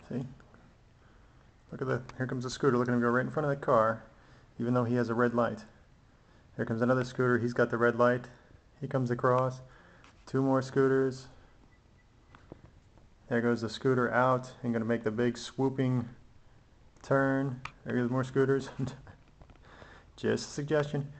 See? Look at that. Here comes a scooter. Look at him go right in front of that car, even though he has a red light. Here comes another scooter. He's got the red light. He comes across. Two more scooters. There goes the scooter out and going to make the big swooping turn. There goes more scooters. Just a suggestion.